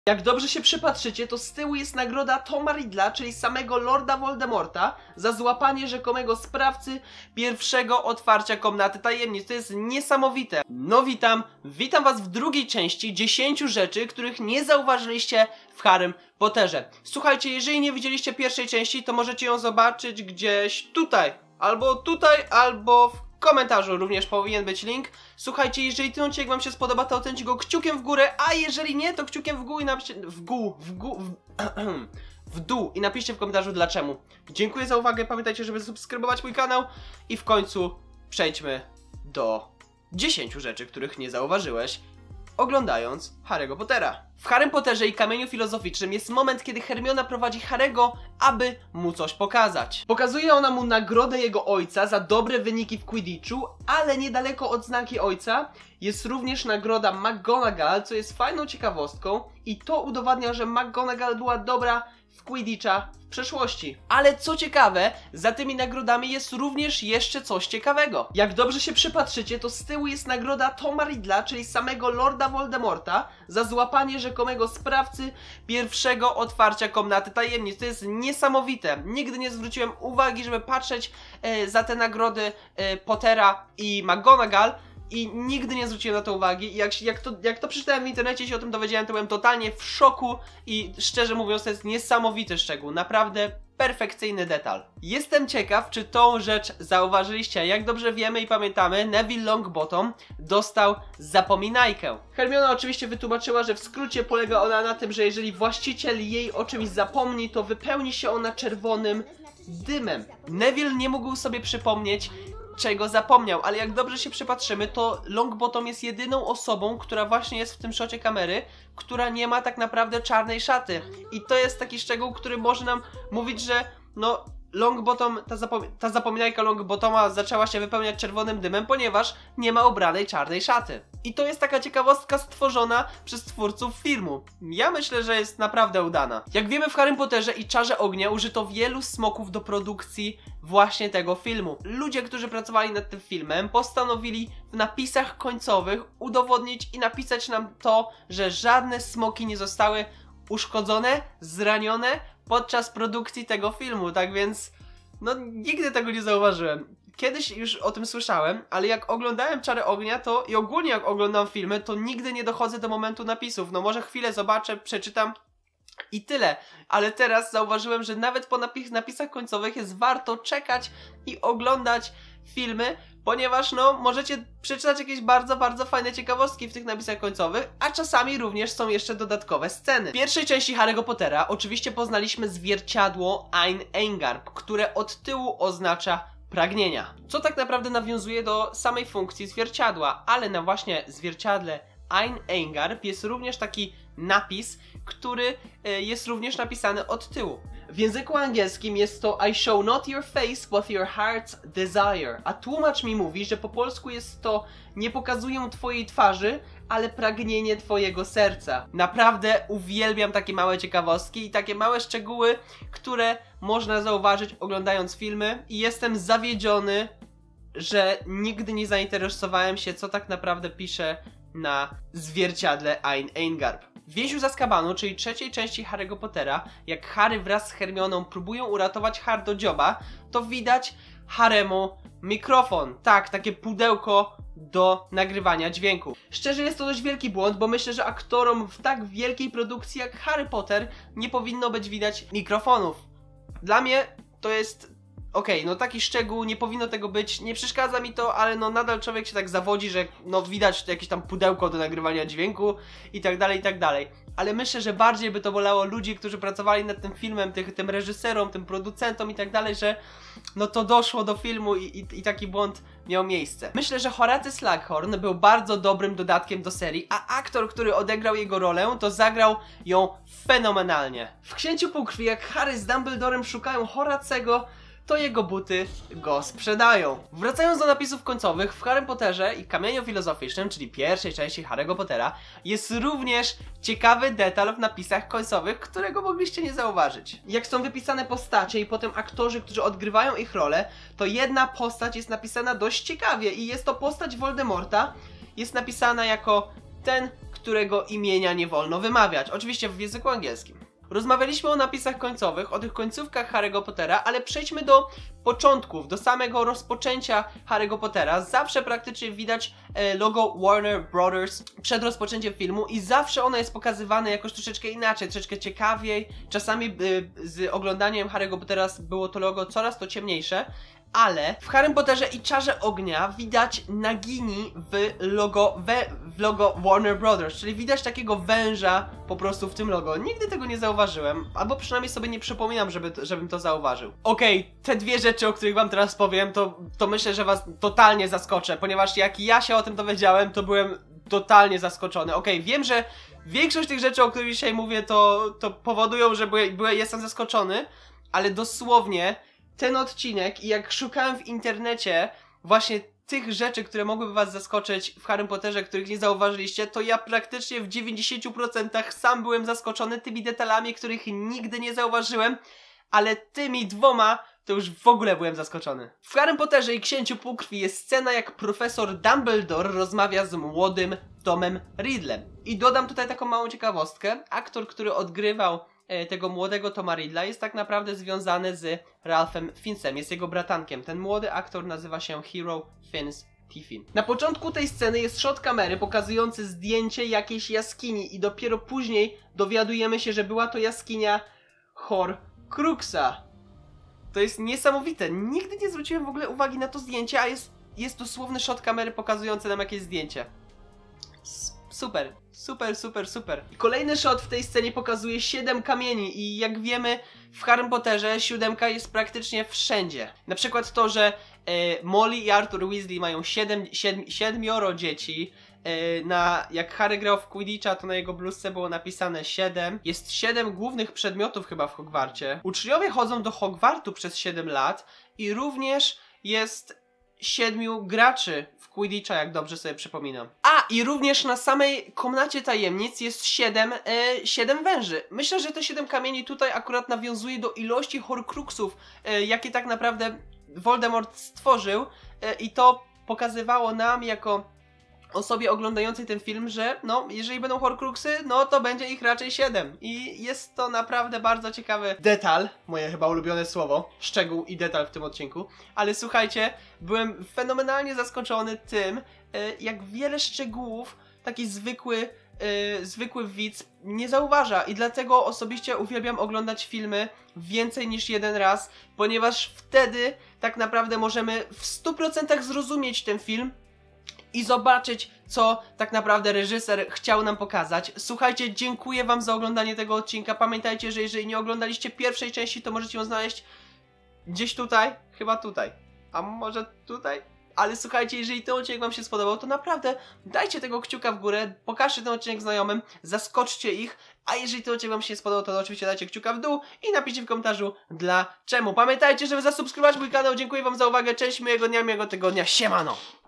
Jak dobrze się przypatrzycie, to z tyłu jest nagroda Toma Riddla, czyli samego Lorda Voldemorta, za złapanie rzekomego sprawcy pierwszego otwarcia Komnaty Tajemnic. To jest niesamowite. No witam was w drugiej części 10 rzeczy, których nie zauważyliście w Harrym Potterze. Słuchajcie, jeżeli nie widzieliście pierwszej części, to możecie ją zobaczyć gdzieś tutaj, albo w komentarzu również powinien być link. Słuchajcie, jeżeli ten odcinek wam się spodoba, to ocencie go kciukiem w górę, a jeżeli nie, to kciukiem w dół i napiszcie w dół i napiszcie w komentarzu dlaczego. Dziękuję za uwagę, pamiętajcie, żeby subskrybować mój kanał i w końcu przejdźmy do 10 rzeczy, których nie zauważyłeś oglądając Harry'ego Pottera. W Harrym Potterze i Kamieniu Filozoficznym jest moment, kiedy Hermiona prowadzi Harry'ego, aby mu coś pokazać. Pokazuje ona mu nagrodę jego ojca za dobre wyniki w Quidditchu, ale niedaleko od znaki ojca jest również nagroda McGonagall, co jest fajną ciekawostką i to udowadnia, że McGonagall była dobra w Quidditcha w przeszłości. Ale co ciekawe, za tymi nagrodami jest również jeszcze coś ciekawego. Jak dobrze się przypatrzycie, to z tyłu jest nagroda Toma Riddla, czyli samego Lorda Voldemorta, za złapanie rzekomego sprawcy pierwszego otwarcia Komnaty Tajemnic. To jest niesamowite. Nigdy nie zwróciłem uwagi, żeby patrzeć za te nagrody Pottera i McGonagall, i nigdy nie zwróciłem na to uwagi. Jak to przeczytałem w internecie i się o tym dowiedziałem, to byłem totalnie w szoku i szczerze mówiąc to jest niesamowity szczegół. Naprawdę perfekcyjny detal. Jestem ciekaw, czy tą rzecz zauważyliście. Jak dobrze wiemy i pamiętamy, Neville Longbottom dostał zapominajkę. Hermiona oczywiście wytłumaczyła, że w skrócie polega ona na tym, że jeżeli właściciel jej o czymś zapomni, to wypełni się ona czerwonym dymem. Neville nie mógł sobie przypomnieć, czego zapomniał, ale jak dobrze się przypatrzymy, to Longbottom jest jedyną osobą, która właśnie jest w tym szocie kamery, która nie ma tak naprawdę czarnej szaty. I to jest taki szczegół, który może nam mówić, że no Longbottom, ta zapominajka Longbottoma zaczęła się wypełniać czerwonym dymem, ponieważ nie ma ubranej czarnej szaty. I to jest taka ciekawostka stworzona przez twórców filmu. Ja myślę, że jest naprawdę udana. Jak wiemy, w Harrym Potterze i Czarze Ognia użyto wielu smoków do produkcji właśnie tego filmu. Ludzie, którzy pracowali nad tym filmem, postanowili w napisach końcowych udowodnić i napisać nam to, że żadne smoki nie zostały uszkodzone, zranione podczas produkcji tego filmu, tak więc no nigdy tego nie zauważyłem. Kiedyś już o tym słyszałem, ale jak oglądałem Czary Ognia to i ogólnie jak oglądam filmy, to nigdy nie dochodzę do momentu napisów. No może chwilę zobaczę, przeczytam i tyle, ale teraz zauważyłem, że nawet po napisach końcowych jest warto czekać i oglądać filmy, ponieważ no możecie przeczytać jakieś bardzo fajne ciekawostki w tych napisach końcowych, a czasami również są jeszcze dodatkowe sceny. W pierwszej części Harry'ego Pottera oczywiście poznaliśmy zwierciadło Ain Eingarb, które od tyłu oznacza pragnienia. Co tak naprawdę nawiązuje do samej funkcji zwierciadła, ale na właśnie zwierciadle Ain Eingarb jest również taki napis, który jest również napisany od tyłu. W języku angielskim jest to I show not your face, but your heart's desire. A tłumacz mi mówi, że po polsku jest to nie pokazuję twojej twarzy, ale pragnienie twojego serca. Naprawdę uwielbiam takie małe ciekawostki i takie małe szczegóły, które można zauważyć oglądając filmy i jestem zawiedziony, że nigdy nie zainteresowałem się, co tak naprawdę pisze na zwierciadle Ain Eingarb. W Więziu z Azkabanu, czyli trzeciej części Harry'ego Pottera, jak Harry wraz z Hermioną próbują uratować Hardodzioba, to widać Haremu mikrofon. Tak, takie pudełko do nagrywania dźwięku. Szczerze jest to dość wielki błąd, bo myślę, że aktorom w tak wielkiej produkcji jak Harry Potter nie powinno być widać mikrofonów. Dla mnie to jest okej, no taki szczegół, nie powinno tego być, nie przeszkadza mi to, ale no nadal człowiek się tak zawodzi, że no widać jakieś tam pudełko do nagrywania dźwięku i tak dalej, i tak dalej. Ale myślę, że bardziej by to bolało ludzi, którzy pracowali nad tym filmem, tym reżyserom, tym producentom i tak dalej, że no to doszło do filmu i taki błąd miał miejsce. Myślę, że Horace Slughorn był bardzo dobrym dodatkiem do serii, a aktor, który odegrał jego rolę, to zagrał ją fenomenalnie. W Księciu Półkrwi, jak Harry z Dumbledorem szukają Horacego, to jego buty go sprzedają. Wracając do napisów końcowych, w Harrym Potterze i Kamieniu Filozoficznym, czyli pierwszej części Harry'ego Pottera, jest również ciekawy detal w napisach końcowych, którego mogliście nie zauważyć. Jak są wypisane postacie i potem aktorzy, którzy odgrywają ich rolę, to jedna postać jest napisana dość ciekawie i jest to postać Voldemorta. Jest napisana jako ten, którego imienia nie wolno wymawiać. Oczywiście w języku angielskim. Rozmawialiśmy o napisach końcowych, o tych końcówkach Harry'ego Pottera, ale przejdźmy do początków, do samego rozpoczęcia Harry'ego Pottera. Zawsze praktycznie widać logo Warner Brothers przed rozpoczęciem filmu i zawsze ono jest pokazywane jakoś troszeczkę inaczej, troszeczkę ciekawiej. Czasami z oglądaniem Harry'ego Pottera było to logo coraz to ciemniejsze. Ale w Harrym Potterze i Czarze Ognia widać nagini w logo Warner Brothers, czyli widać takiego węża po prostu w tym logo. Nigdy tego nie zauważyłem, albo przynajmniej sobie nie przypominam, żebym to zauważył. Okej, te dwie rzeczy, o których wam teraz powiem, to myślę, że was totalnie zaskoczę, ponieważ jak ja się o tym dowiedziałem, to byłem totalnie zaskoczony. Okej, wiem, że większość tych rzeczy, o których dzisiaj mówię, to powodują, że jestem zaskoczony, ale dosłownie ten odcinek i jak szukałem w internecie właśnie tych rzeczy, które mogłyby was zaskoczyć w Harrym Potterze, których nie zauważyliście, to ja praktycznie w 90% sam byłem zaskoczony tymi detalami, których nigdy nie zauważyłem, ale tymi dwoma to już w ogóle byłem zaskoczony. W Harrym Potterze i Księciu Półkrwi jest scena, jak profesor Dumbledore rozmawia z młodym Tomem Riddlem. I dodam tutaj taką małą ciekawostkę. Aktor, który odgrywał tego młodego Toma Riddla, jest tak naprawdę związany z Ralphem Fiennesem, jest jego bratankiem. Ten młody aktor nazywa się Hero Fiennes Tiffin. Na początku tej sceny jest shot kamery pokazujący zdjęcie jakiejś jaskini i dopiero później dowiadujemy się, że była to jaskinia Horcruxa. To jest niesamowite. Nigdy nie zwróciłem w ogóle uwagi na to zdjęcie, a jest dosłowny shot kamery pokazujący nam jakieś zdjęcie. Super, super, super, super. I kolejny shot w tej scenie pokazuje 7 kamieni i jak wiemy w Harrym Potterze 7 jest praktycznie wszędzie. Na przykład to, że Molly i Arthur Weasley mają 7 dzieci. Jak Harry grał w Quidditcha, to na jego bluzce było napisane 7. Jest 7 głównych przedmiotów chyba w Hogwarcie. Uczniowie chodzą do Hogwartu przez 7 lat i również jest 7 graczy w Quidditcha, jak dobrze sobie przypominam. A, i również na samej komnacie tajemnic jest 7 węży. Myślę, że te 7 kamieni tutaj akurat nawiązuje do ilości Horcruxów, jakie tak naprawdę Voldemort stworzył, i to pokazywało nam jako osobie oglądającej ten film, że no, jeżeli będą Horcruxy, no to będzie ich raczej 7. I jest to naprawdę bardzo ciekawy detal, moje chyba ulubione słowo, szczegół i detal w tym odcinku. Ale słuchajcie, byłem fenomenalnie zaskoczony tym, jak wiele szczegółów taki zwykły widz nie zauważa. I dlatego osobiście uwielbiam oglądać filmy więcej niż jeden raz, ponieważ wtedy tak naprawdę możemy w 100% zrozumieć ten film i zobaczyć, co tak naprawdę reżyser chciał nam pokazać. Słuchajcie, dziękuję wam za oglądanie tego odcinka. Pamiętajcie, że jeżeli nie oglądaliście pierwszej części, to możecie ją znaleźć gdzieś tutaj, chyba tutaj, a może tutaj? Ale słuchajcie, jeżeli ten odcinek wam się spodobał, to naprawdę dajcie tego kciuka w górę, pokażcie ten odcinek znajomym, zaskoczcie ich, a jeżeli ten odcinek wam się nie spodobał, to oczywiście dajcie kciuka w dół i napiszcie w komentarzu dlaczemu. Pamiętajcie, żeby zasubskrybować mój kanał. Dziękuję wam za uwagę, cześć, miłego dnia, miłego tygodnia, siemano!